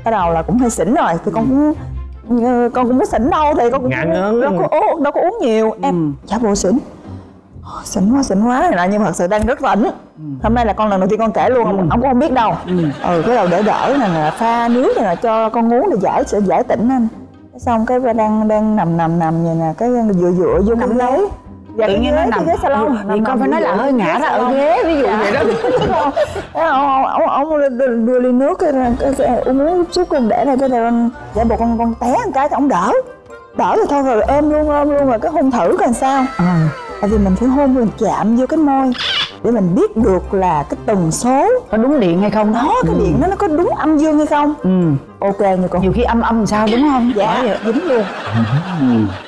Bắt đầu là cũng hơi xỉn rồi thì con cũng có xỉn đâu thì con cũng ngại ngớn đâu có uống nhiều. Em giả bộ xỉn xỉn quá này lại, nhưng mà thật sự đang rất tỉnh. Hôm nay là con lần đầu tiên con kể luôn, ông cũng không biết đâu. Cái đầu để đỡ này là pha nước này là cho con uống để sẽ giải tỉnh anh. Xong cái đang nằm vậy nè, cái dựa vô nằm lấy. Tự nhiên nó nằm ghế salon thì con phải nói là hơi ngã ra ở ghế, ví dụ vậy đó. Ông đưa ly nước cái uống chút con để này, cái này giả bộ con té một cái thì ông đỡ thì thôi rồi ôm luôn rồi cái hôn thử coi sao. Tại vì mình phải hôn, mình chạm vô cái môi để mình biết được là cái tần số có đúng điện hay không đó, cái điện nó có đúng âm dương hay không. Ok như con nhiều khi âm sao đúng không? Dạ dính luôn.